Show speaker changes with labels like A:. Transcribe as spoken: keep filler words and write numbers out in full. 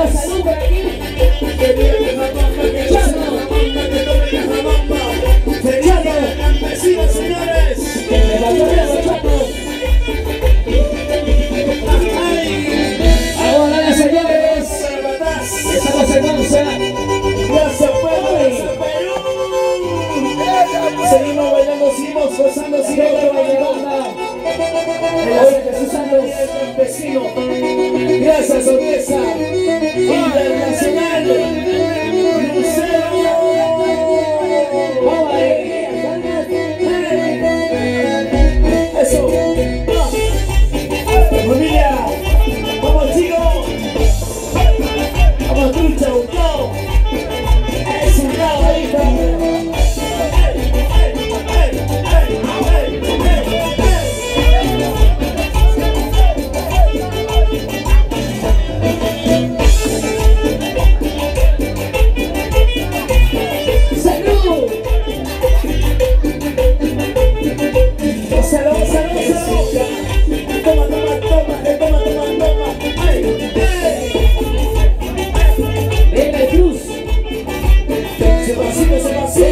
A: salud por aquí.
B: Que viene la bamba, que no se la bamba, que no venga la bamba. Feliz campesino, señores.
A: De la gloria de Chaco. Ahora, señores, estamos en once.
B: Gracias, pueblo, gracias, Perú. Seguimos bailando, seguimos gozando, seguimos bailando. El Jesús Santos campesino. Gracias, Odessa Internacional. Lucero. Eso. Familia. Vamos, chicos. Vamos, trucha, Gustavo. Es un lado ahí, se vacila, se vacila.